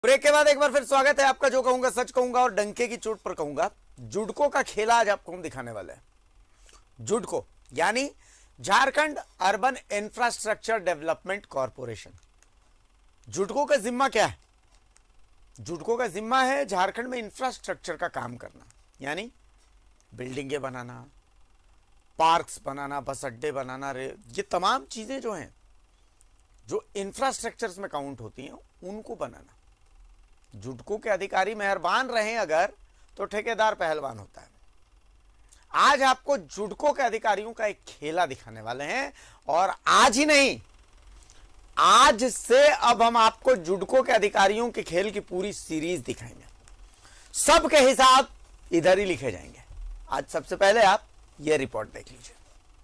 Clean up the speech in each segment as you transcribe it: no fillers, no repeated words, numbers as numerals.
Break के बाद एक बार फिर स्वागत है आपका। जो कहूंगा सच कहूंगा और डंके की चोट पर कहूंगा। जुडको का खेला आज आपको हम दिखाने वाले हैं। जुडको यानी Jharkhand urban infrastructure development corporation. JUDCO का जिम्मा क्या है? जुडको का जिम्मा है झारखंड में इंफ्रास्ट्रक्चर का काम करना, यानी बिल्डिंगें बनाना, पार्क्स बनाना, बस अड्डे बनाना, ये तमाम चीजें जो हैं जो इंफ्रास्ट्रक्चर्स में काउंट होती हैं उनको बनाना। जुडको के अधिकारी मेहरबान रहे अगर तो ठेकेदार पहलवान होता है। आज आपको जुडको के अधिकारियों का एक खेला दिखाने वाले हैं और आज ही नहीं, आज से अब हम आपको जुडको के अधिकारियों के खेल की पूरी सीरीज दिखाएंगे। सबके हिसाब इधर ही लिखे जाएंगे। आज सबसे पहले आप ये रिपोर्ट देख लीजिए।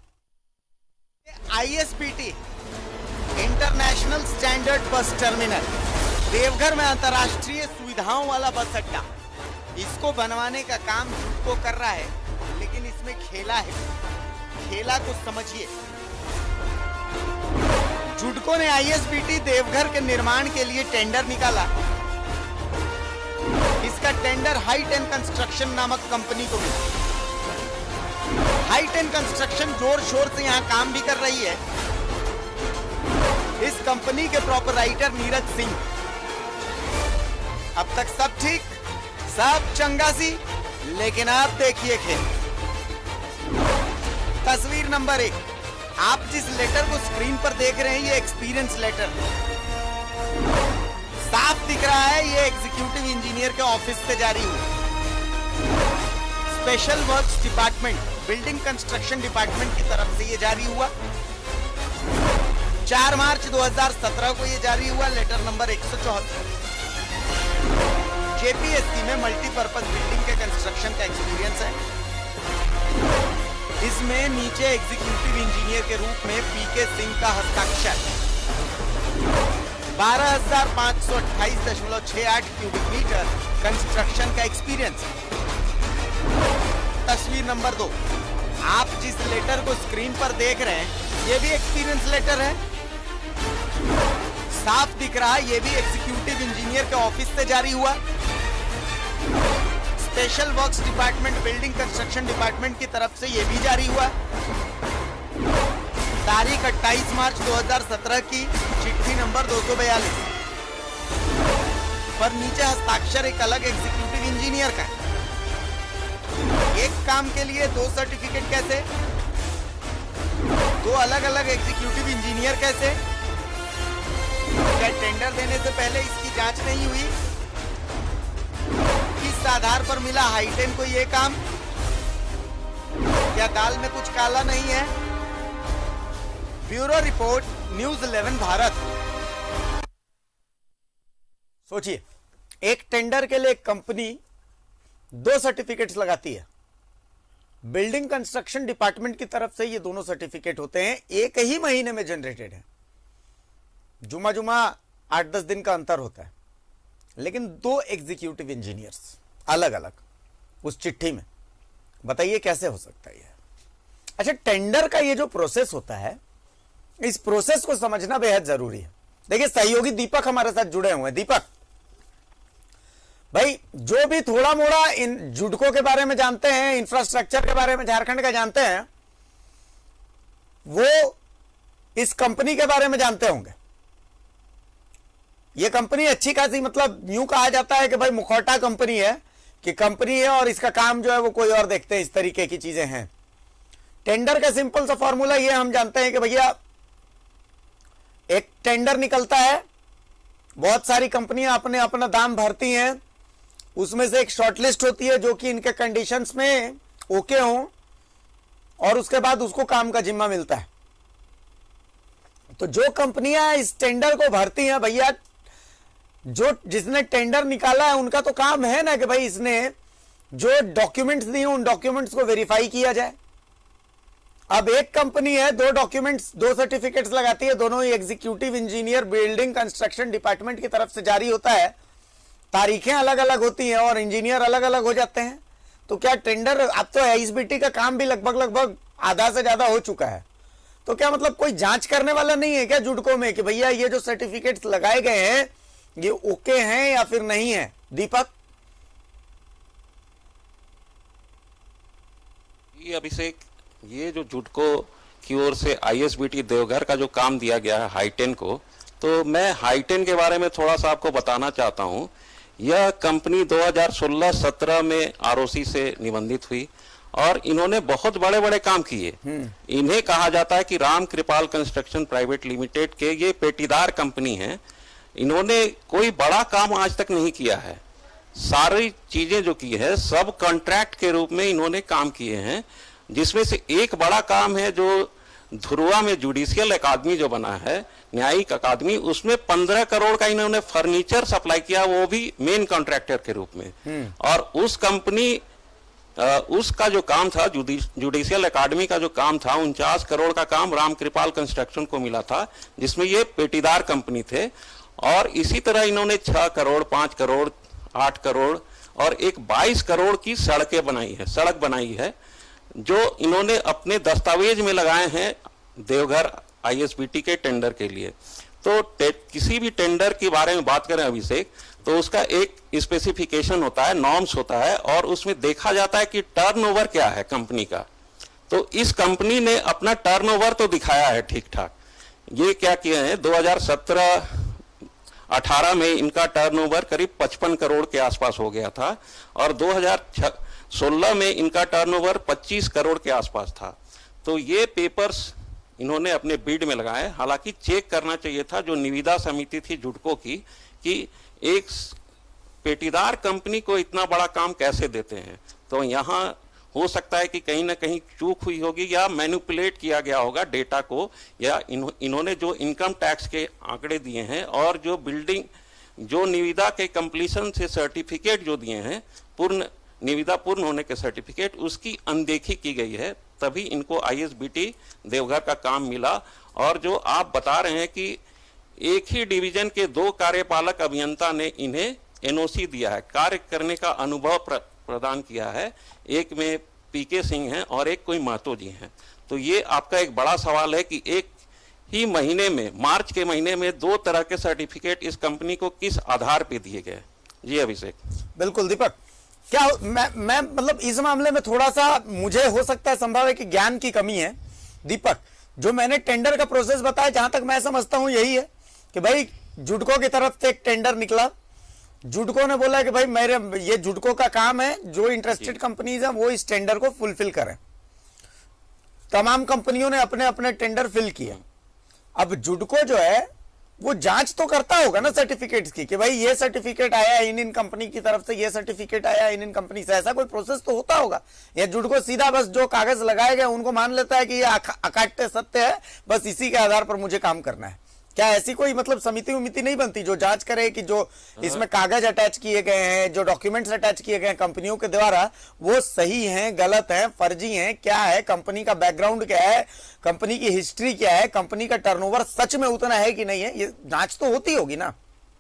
ISBT international standard bus terminal Deoghar में अंतर्राष्ट्रीय सुविधाओं वाला बस अड्डा, इसको बनवाने का काम जुडको कर रहा है, लेकिन इसमें खेला है। खेला को समझिए। जुडको ने ISBT देवघर के निर्माण के लिए टेंडर निकाला। इसका टेंडर हाईटेन कंस्ट्रक्शन नामक कंपनी को मिला। हाईटेन कंस्ट्रक्शन जोर शोर से यहां काम भी कर रही है। इस कंपनी के प्रोपराइटर नीरज सिंह। अब तक सब ठीक, सब चंगा सी, लेकिन आप देखिए खेल। तस्वीर नंबर 1, आप जिस लेटर को स्क्रीन पर देख रहे हैं ये एक्सपीरियंस लेटर साफ दिख रहा है। ये एग्जीक्यूटिव इंजीनियर के ऑफिस से जारी हुआ। Special works department, building construction department की तरफ से ये जारी हुआ। 4 मार्च 2017 को ये जारी हुआ। Letter number 174। JPSC में मल्टीपर्पज बिल्डिंग के कंस्ट्रक्शन का एक्सपीरियंस है। इसमें नीचे एग्जीक्यूटिव इंजीनियर के रूप में PK सिंह का हस्ताक्षर। 12,528.68 क्यूबिक मीटर कंस्ट्रक्शन का एक्सपीरियंस। तस्वीर नंबर 2, आप जिस लेटर को स्क्रीन पर देख रहे हैं ये भी एक्सपीरियंस लेटर है। साफ दिख रहा है ये भी एग्जीक्यूटिव इंजीनियर के ऑफिस से जारी हुआ। Special works department, building construction department की तरफ से ये भी जारी हुआ। तारीख 28 मार्च 2017 की, चिट्ठी नंबर 242 पर नीचे हस्ताक्षर एक अलग एग्जीक्यूटिव इंजीनियर का। एक काम के लिए 2 सर्टिफिकेट कैसे? 2 अलग अलग एग्जीक्यूटिव इंजीनियर कैसे? क्या टेंडर देने से पहले इसकी जांच नहीं हुई? किस आधार पर मिला हाईटेन को ये काम? क्या दाल में कुछ काला नहीं है? Bureau report, news 11 Bharat. सोचिए, एक टेंडर के लिए कंपनी 2 सर्टिफिकेट्स लगाती है। बिल्डिंग कंस्ट्रक्शन डिपार्टमेंट की तरफ से ये दोनों सर्टिफिकेट होते हैं, एक ही महीने में जनरेटेड है। जुमा 8-10 दिन का अंतर होता है, लेकिन 2 एग्जीक्यूटिव इंजीनियर्स अलग अलग उस चिट्ठी में। बताइए कैसे हो सकता है ये? अच्छा, टेंडर का ये जो प्रोसेस होता है, इस प्रोसेस को समझना बेहद जरूरी है। देखिए, सहयोगी दीपक हमारे साथ जुड़े हुए हैं। दीपक भाई, जो भी थोड़ा मोड़ा इन जुडको के बारे में जानते हैं, इंफ्रास्ट्रक्चर के बारे में झारखंड का जानते हैं, वो इस कंपनी के बारे में जानते होंगे। ये कंपनी अच्छी खासी, मतलब यूं कहा जाता है कि भाई मुखौटा कंपनी है, कि कंपनी है और इसका काम जो है वो कोई और देखते हैं, इस तरीके की चीजें हैं। टेंडर का सिंपल सा फॉर्मूला ये हम जानते हैं कि भैया एक टेंडर निकलता है, बहुत सारी कंपनियां अपने अपना दाम भरती हैं, उसमें से एक शॉर्टलिस्ट होती है जो कि इनके कंडीशंस में ओके हो, और उसके बाद उसको काम का जिम्मा मिलता है। तो जो कंपनियां इस टेंडर को भरती हैं भैया, जो जिसने टेंडर निकाला है उनका तो काम है ना कि भाई इसने जो डॉक्यूमेंट्स दिए उन डॉक्यूमेंट्स को वेरीफाई किया जाए। अब एक कंपनी है, 2 डॉक्यूमेंट्स, 2 सर्टिफिकेट्स लगाती है, दोनों ही executive engineer building construction department की तरफ से जारी होता है। तारीखें अलग अलग होती हैं और इंजीनियर अलग अलग हो जाते हैं। तो क्या टेंडर, अब तो ISBT का काम भी लगभग आधा से ज्यादा हो चुका है, तो क्या मतलब कोई जांच करने वाला नहीं है क्या जुडको में कि भैया ये जो सर्टिफिकेट्स लगाए गए हैं ये ओके हैं या फिर नहीं है दीपक? ये अभिषेक, ये जो जुडको की ओर से आईएसबीटी देवघर का जो काम दिया गया है हाईटेन को, तो मैं हाईटेन के बारे में थोड़ा सा आपको बताना चाहता हूं। यह कंपनी 2016-17 में आरओसी से निबंधित हुई और इन्होंने बहुत बड़े बड़े काम किए। इन्हें कहा जाता है कि Ram Kripal construction private limited के ये पेटीदार कंपनी है। इन्होंने कोई बड़ा काम आज तक नहीं किया है। सारी चीजें जो की है सब कॉन्ट्रैक्ट के रूप में इन्होंने काम किए हैं, जिसमें से एक बड़ा काम है जो धुरुआ में जुडिशियल अकादमी जो बना है, न्यायिक अकादमी, उसमें 15 करोड़ का इन्होंने फर्नीचर सप्लाई किया, वो भी मेन कॉन्ट्रैक्टर के रूप में। और उस कंपनी उसका जो काम था, जुडिशियल अकादमी का जो काम था, 49 करोड़ का काम राम कृपाल कंस्ट्रक्शन को मिला था, जिसमें ये पेटीदार कंपनी थे। और इसी तरह इन्होंने 6 करोड़, 5 करोड़, 8 करोड़ और एक 22 करोड़ की सड़क बनाई है, जो इन्होंने अपने दस्तावेज में लगाए हैं देवघर आईएसबीटी के टेंडर के लिए। तो किसी भी टेंडर के बारे में बात करें अभिषेक, तो उसका एक स्पेसिफिकेशन होता है, नॉर्म्स होता है, और उसमें देखा जाता है कि टर्नओवर क्या है कंपनी का। तो इस कंपनी ने अपना टर्नओवर तो दिखाया है ठीक ठाक। ये क्या किए हैं, 2017-18 में इनका टर्नओवर करीब 55 करोड़ के आसपास हो गया था और 2016 में इनका टर्नओवर 25 करोड़ के आसपास था। तो ये पेपर्स इन्होंने अपने बिड में लगाए। हालांकि चेक करना चाहिए था जो निविदा समिति थी जुडको की, कि एक पेटीदार कंपनी को इतना बड़ा काम कैसे देते हैं। तो यहाँ हो सकता है कि कहीं ना कहीं चूक हुई होगी या मैनिपुलेट किया गया होगा डेटा को, या इन्होंने जो इनकम टैक्स के आंकड़े दिए हैं और जो बिल्डिंग, जो निविदा के कंप्लीशन से सर्टिफिकेट जो दिए हैं, निविदा पूर्ण होने के सर्टिफिकेट, उसकी अनदेखी की गई है, तभी इनको आईएसबीटी देवघर का काम मिला। और जो आप बता रहे हैं कि एक ही डिवीजन के 2 कार्यपालक अभियंता ने इन्हें एनओसी दिया है, कार्य करने का अनुभव प्रदान किया है, एक में पीके सिंह हैं और एक कोई महतो जी हैं। तो ये आपका एक बड़ा सवाल है कि एक ही महीने में, मार्च के महीने में 2 तरह के सर्टिफिकेट इस कंपनी को किस आधार पे दिए गए। जी अभिषेक। बिल्कुल दीपक, क्या मैं मतलब इस मामले में थोड़ा सा मुझे हो सकता है संभव है कि ज्ञान की कमी है दीपक। जो मैंने टेंडर का प्रोसेस बताया, जहां तक मैं समझता हूं यही है कि भाई जुडको की तरफ से एक टेंडर निकला, जुडको ने बोला कि भाई मेरे ये जुडको का काम है, जो इंटरेस्टेड कंपनीज हैं वो इस टेंडर को फुलफिल करें। तमाम कंपनियों ने अपने अपने टेंडर फिल किए। अब जुडको जो है वो जांच तो करता होगा ना सर्टिफिकेट्स की, कि भाई ये सर्टिफिकेट आया इन कंपनी की तरफ से, ये सर्टिफिकेट आया इन कंपनी से, ऐसा कोई प्रोसेस तो होता होगा। या जुडको सीधा बस जो कागज लगाए गए उनको मान लेता है कि ये अकाट्य सत्य है, बस इसी के आधार पर मुझे काम करना है। क्या ऐसी कोई मतलब समिति उमिति नहीं बनती जो जांच करे कि जो इसमें कागज अटैच किए गए हैं, जो डॉक्यूमेंट्स अटैच किए गए हैं कंपनियों के द्वारा, वो सही हैं, गलत हैं, फर्जी हैं, क्या है, कंपनी का बैकग्राउंड क्या है, कंपनी की हिस्ट्री क्या है, कंपनी का टर्नओवर सच में उतना है कि नहीं है, ये जांच तो होती होगी ना।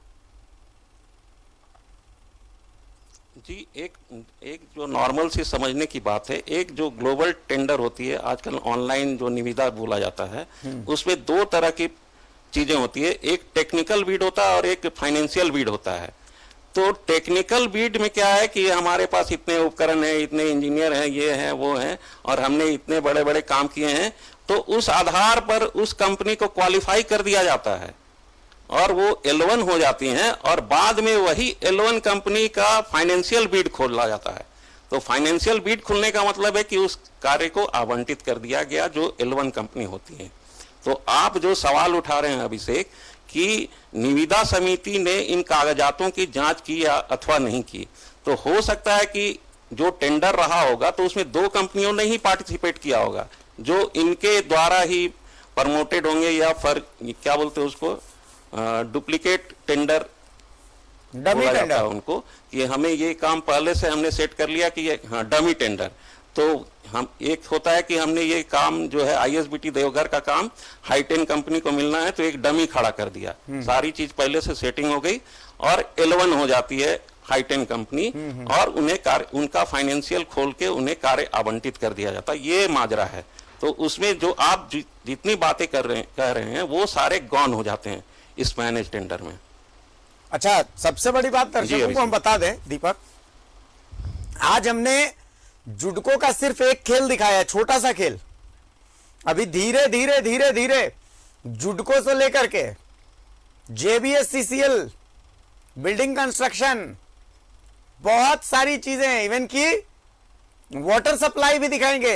जी, एक जो नॉर्मल सी समझने की बात है, एक जो ग्लोबल टेंडर होती है, आजकल ऑनलाइन जो निविदा बोला जाता है, उसमें 2 तरह की चीजें होती है, एक टेक्निकल बीड होता है और एक फाइनेंशियल बीड होता है। तो टेक्निकल बीड में क्या है कि हमारे पास इतने उपकरण हैं, इतने इंजीनियर हैं, ये हैं, वो हैं, और हमने इतने बड़े बड़े काम किए हैं, तो उस आधार पर उस कंपनी को क्वालिफाई कर दिया जाता है और वो L1 हो जाती हैं, और बाद में वही L1 कंपनी का फाइनेंशियल बीड खोला जाता है। तो फाइनेंशियल बीड खुलने का मतलब है कि उस कार्य को आवंटित कर दिया गया जो L1 कंपनी होती है। तो आप जो सवाल उठा रहे हैं अभिषेक कि निविदा समिति ने इन कागजातों की जांच की या अथवा नहीं की, तो हो सकता है कि जो टेंडर रहा होगा तो उसमें 2 कंपनियों ने ही पार्टिसिपेट किया होगा, जो इनके द्वारा ही प्रमोटेड होंगे, या क्या बोलते हैं उसको, डुप्लीकेट टेंडर, डमी टेंडर उनको, कि हमें ये काम पहले से हमने सेट कर लिया कि ये, हाँ, डमी टेंडर। तो हम, एक होता है कि हमने ये काम जो है आईएसबीटी देवघर का काम हाईटेन कंपनी को मिलना है, तो एक डमी खड़ा कर दिया, सारी चीज पहले से सेटिंग हो गई और L1 हो जाती है हाईटेन कंपनी, और उन्हें उनका फाइनेंशियल खोल के उन्हें कार्य आवंटित कर दिया जाता है। ये माजरा है। तो उसमें जो आप जितनी बातें कह रहे हैं वो सारे गौन हो जाते हैं इस मैनेज टेंडर में। अच्छा, सबसे बड़ी बात दर्शकों को हम बता दें दीपक, आज हमने जुडको का सिर्फ एक खेल दिखाया, छोटा सा खेल। अभी धीरे धीरे धीरे धीरे जुडको से लेकर के JBSCCL, बिल्डिंग कंस्ट्रक्शन, बहुत सारी चीजें, इवन की वाटर सप्लाई भी दिखाएंगे।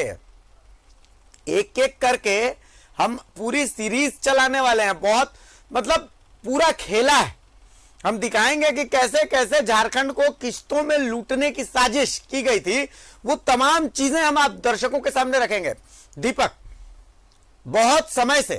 एक एक करके हम पूरी सीरीज चलाने वाले हैं। बहुत मतलब पूरा खेला है। हम दिखाएंगे कि कैसे कैसे झारखंड को किश्तों में लूटने की साजिश की गई थी, वो तमाम चीजें हम आप दर्शकों के सामने रखेंगे। दीपक, बहुत समय से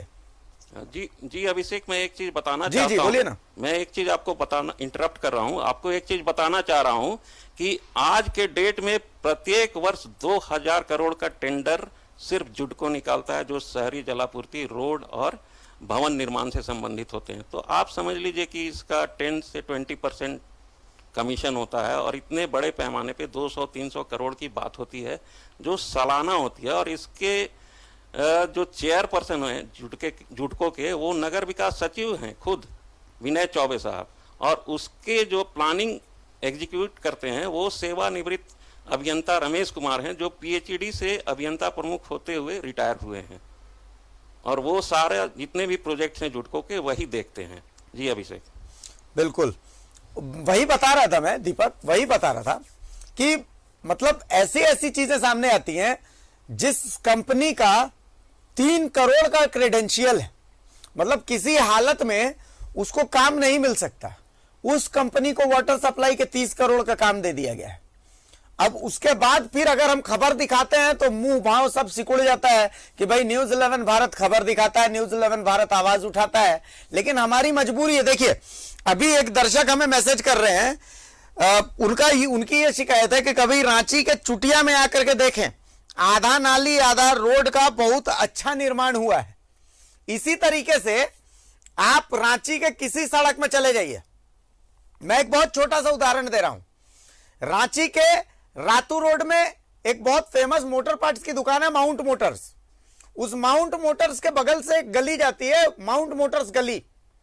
जी अभिषेक, मैं एक चीज बताना चाहता हूं। बोलिए ना। मैं एक चीज आपको बताना, इंटरप्ट कर रहा हूं, आपको एक चीज बताना चाह रहा हूं कि आज के डेट में प्रत्येक वर्ष 2000 करोड़ का टेंडर सिर्फ जुडको निकालता है, जो शहरी जलापूर्ति, रोड और भवन निर्माण से संबंधित होते हैं। तो आप समझ लीजिए कि इसका 10 से 20% कमीशन होता है, और इतने बड़े पैमाने पे 200-300 करोड़ की बात होती है जो सालाना होती है। और इसके जो चेयरपर्सन हैं जुडको के, वो नगर विकास सचिव हैं खुद, विनय चौबे साहब, और उसके जो प्लानिंग एग्जीक्यूट करते हैं वो सेवानिवृत्त अभियंता रमेश कुमार हैं, जो PhD से अभियंता प्रमुख होते हुए रिटायर हुए हैं। और वो सारे जितने भी प्रोजेक्ट्स हैं जुडको के, वही देखते हैं। जी अभिषेक, बिल्कुल वही बता रहा था मैं दीपक, वही बता रहा था कि मतलब ऐसी ऐसी चीजें सामने आती हैं जिस कंपनी का 3 करोड़ का क्रेडेंशियल है, मतलब किसी हालत में उसको काम नहीं मिल सकता, उस कंपनी को वाटर सप्लाई के 30 करोड़ का काम दे दिया गया है। अब उसके बाद फिर अगर हम खबर दिखाते हैं तो मुंह भाव सब सिकुड़ जाता है कि भाई न्यूज 11 भारत खबर दिखाता है, न्यूज 11 भारत आवाज उठाता है, लेकिन हमारी मजबूरी है। देखिए, अभी एक दर्शक हमें मैसेज कर रहे हैं, उनकी ये शिकायत है कि कभी रांची के चुटिया में आकर के देखें, आधा नाली आधा रोड का बहुत अच्छा निर्माण हुआ है। इसी तरीके से आप रांची के किसी सड़क में चले जाइए। मैं एक बहुत छोटा सा उदाहरण दे रहा हूं। रांची के रातू रोड में एक बहुत फेमस मोटर पार्ट्स की दुकान है, माउंट मोटर्स। उस माउंट मोटर्स के बगल से एक गली जाती है, माउंट मोटर्स गली।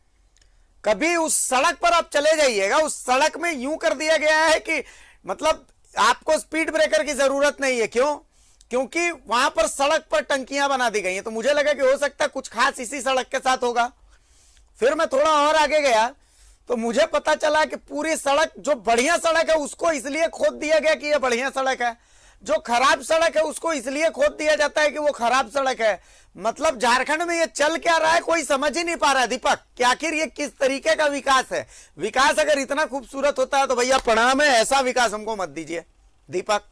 कभी उस सड़क पर आप चले जाइएगा, उस सड़क में यूं कर दिया गया है कि मतलब आपको स्पीड ब्रेकर की जरूरत नहीं है। क्यों? क्योंकि वहां पर सड़क पर टंकियां बना दी गई हैं। तो मुझे लगा कि हो सकता है कुछ खास इसी सड़क के साथ होगा। फिर मैं थोड़ा और आगे गया तो मुझे पता चला कि पूरी सड़क, जो बढ़िया सड़क है उसको इसलिए खोद दिया गया कि यह बढ़िया सड़क है, जो खराब सड़क है उसको इसलिए खोद दिया जाता है कि वो खराब सड़क है। मतलब झारखंड में ये चल क्या रहा है कोई समझ ही नहीं पा रहा है दीपक, कि आखिर ये किस तरीके का विकास है। विकास अगर इतना खूबसूरत होता है तो भैया प्रणाम है, ऐसा विकास हमको मत दीजिए दीपक।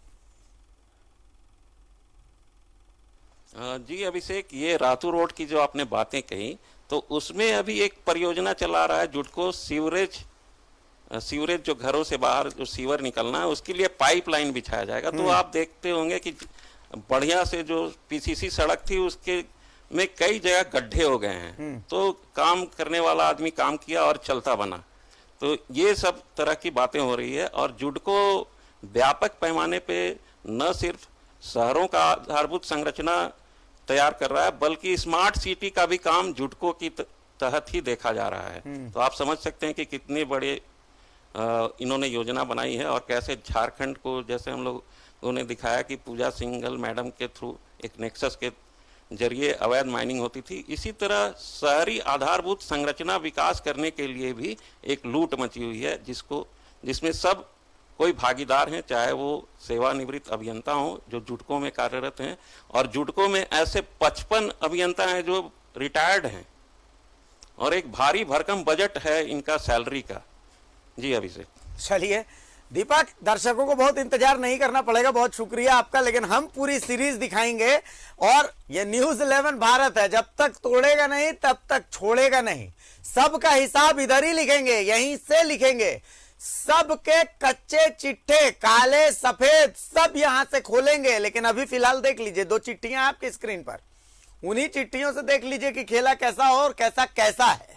जी अभिषेक, ये रातू रोड की जो आपने बातें कही, तो उसमें अभी एक परियोजना चला रहा है जुडको, सीवरेज जो घरों से बाहर जो सीवर निकलना है उसके लिए पाइपलाइन बिछाया जाएगा। तो आप देखते होंगे कि बढ़िया से जो PCC सड़क थी उसके में कई जगह गड्ढे हो गए हैं। तो काम करने वाला आदमी काम किया और चलता बना। तो ये सब तरह की बातें हो रही है। और जुडको व्यापक पैमाने पे न सिर्फ शहरों का आधारभूत संरचना तैयार कर रहा है, बल्कि स्मार्ट सिटी का भी काम जुडको की तहत ही देखा जा रहा है। तो आप समझ सकते हैं कि कितने बड़े इन्होंने योजना बनाई है, और कैसे झारखंड को, जैसे हम लोगों ने दिखाया कि पूजा सिंघल मैडम के थ्रू एक नेक्सस के जरिए अवैध माइनिंग होती थी, इसी तरह शहरी आधारभूत संरचना विकास करने के लिए भी एक लूट मची हुई है, जिसमें सब कोई भागीदार हैं, चाहे वो सेवानिवृत्त अभियंता हों जो जुडको में कार्यरत हैं, और जुडको में ऐसे 55 अभियंता हैं जो रिटायर्ड हैं, और एक भारी भरकम बजट है इनका सैलरी का। जी अभिषेक, चलिए दीपक, दर्शकों को बहुत इंतजार नहीं करना पड़ेगा, बहुत शुक्रिया आपका, लेकिन हम पूरी सीरीज दिखाएंगे। और ये न्यूज 11 भारत है, जब तक तोड़ेगा नहीं तब तक छोड़ेगा नहीं। सबका हिसाब इधर ही लिखेंगे, यहीं से लिखेंगे। सबके कच्चे चिट्ठे, काले सफेद, सब यहां से खोलेंगे। लेकिन अभी फिलहाल देख लीजिए 2 चिट्ठियां आपकी स्क्रीन पर, उन्हीं चिट्ठियों से देख लीजिए कि खेला कैसा हो और कैसा कैसा है।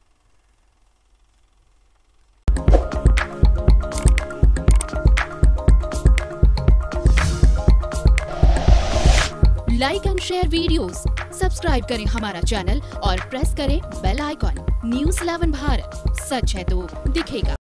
Like and share videos, subscribe करें हमारा चैनल और प्रेस करें बेल आइकॉन। न्यूज़ 11 भारत, सच है तो दिखेगा।